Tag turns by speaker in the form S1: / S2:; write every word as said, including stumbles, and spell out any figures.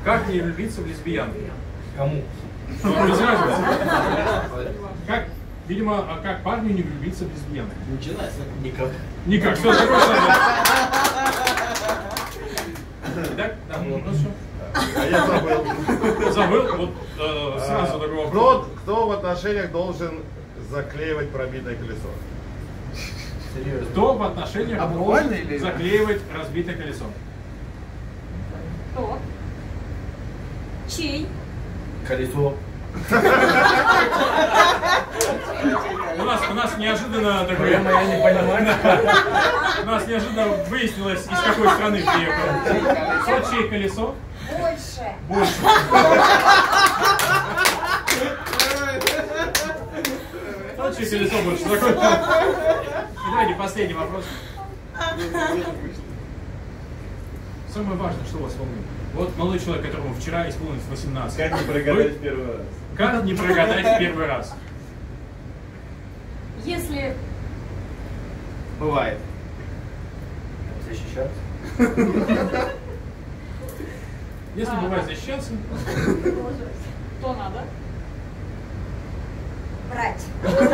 S1: Как не влюбиться в лесбиянку?
S2: Кому?
S1: Ну, без разницы. Как, видимо, а как парню не влюбиться в лесбиянку?
S3: Начинается.
S2: Никак.
S1: Никак. Все, такой Итак, да, вопрос еще.
S4: А я забыл.
S1: Забыл? Вот э, сразу такой вопрос.
S4: Кто, кто в отношениях должен заклеивать пробитое колесо?
S2: Серьезно.
S1: Кто в отношениях
S5: А буквально
S1: должен
S5: или-
S1: заклеивать разбитое колесо?
S6: Кто? Чей?
S2: Колесо.
S1: У нас, у нас неожиданно такое...
S2: Прямо я не понимаю.
S1: У нас неожиданно выяснилось, из какой страны приехал. Кто чье колесо?
S6: Больше.
S1: Больше. Кто чье колесо больше? Такой... И давайте последний вопрос. Самое важное, что вас волнует. Вот молодой человек, которому вчера исполнилось восемнадцать.
S3: Как не прогадать в первый раз?
S1: Как не прогадать в первый раз?
S6: Если
S3: Бывает.
S2: Защищаться.
S1: Если
S6: А.
S1: бывает защищаться,
S6: то надо.
S7: Брать.